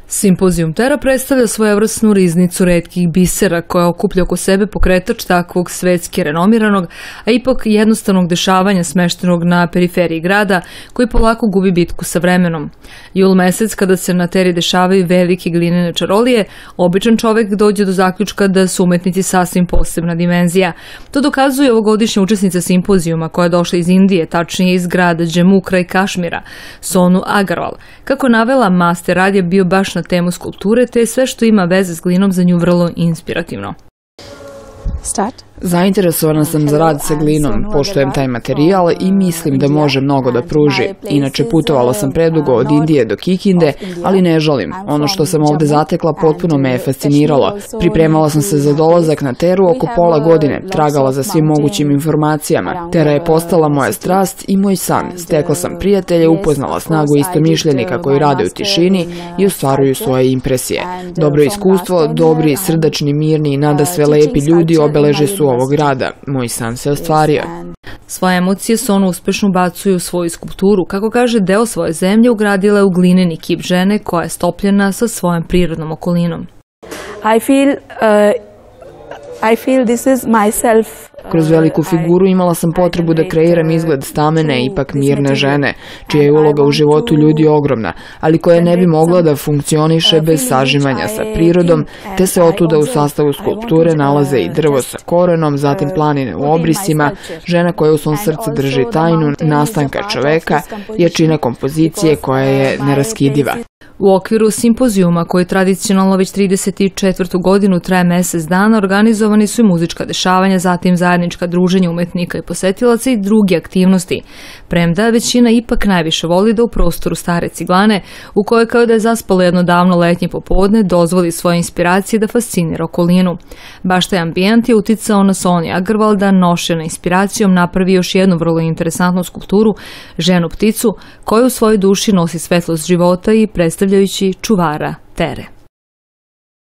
Simpozijum Tera predstavlja svojevrsnu riznicu retkih bisera koja okuplja oko sebe pokretač takvog svetski renomiranog, a ipak jednostavnog dešavanja smeštenog na periferiji grada koji polako gubi bitku sa vremenom. Jul mesec, kada se na Teri dešavaju velike glinene čarolije, običan čovek dođe do zaključka da su umetnici sasvim posebna dimenzija. To dokazuje ovogodišnja učesnica simpozijuma koja je došla iz Indije, tačnije iz grada Džemu kraj Kašmira, Sonu Agarwal. Kako navela, master rad je bio baš na temu skulpture, te sve što ima veze s glinom za nju vrlo inspirativno. Zainteresovana sam za rad sa glinom, poštujem taj materijal i mislim da može mnogo da pruži. Inače, putovala sam predugo od Indije do Kikinde, ali ne žalim. Ono što sam ovde zatekla potpuno me je fasciniralo. Pripremala sam se za dolazak na Teru oko pola godine, tragala za svim mogućim informacijama. Tera je postala moja strast i moj san. Stekla sam prijatelje, upoznala snagu istomišljenika koji rade u tišini i ostvaruju svoje impresije. Dobro iskustvo, dobri, srdačni, mirni i nadasve lepi ljudi obeleže su ovog grada. Moj san se ostvario. Svoje emocije Sonu uspešno bacuju u svoju skulpturu. Kako kaže, deo svoje zemlje ugradila je u glineni kip žene koja je stopljena sa svojom prirodnom okolinom. I feel this is myself. Kroz veliku figuru imala sam potrebu da kreiram izgled stamene, ipak mirne žene, čija je uloga u životu ljudi ogromna, ali koja ne bi mogla da funkcioniše bez sažimanja sa prirodom, te se otuda u sastavu skulpture nalaze i drvo sa korenom, zatim planine u obrisima, žena koja u svom srcu drži tajnu nastanka čoveka, jačina kompozicije koja je neraskidiva. U okviru simpozijuma, koji tradicionalno već 34. godinu traje mesec dana, organizovani su i muzička dešavanja, zatim zajednička druženja umetnika i posetilaca i druge aktivnosti. Premda većina ipak najviše voli da u prostoru Stare Ciglane, u kojoj kao da je zaspalo jedno davno letnje popodne, dozvoli svoje inspiracije da fascinira okolinu. Baš taj ambijent je uticao na Sonu Agarwal da nošena inspiracijom napravi još jednu vrlo interesantnu skulpturu, ženu pticu, koja u svojoj duši nosi svetlost života i predstavljajući čuvara Tere.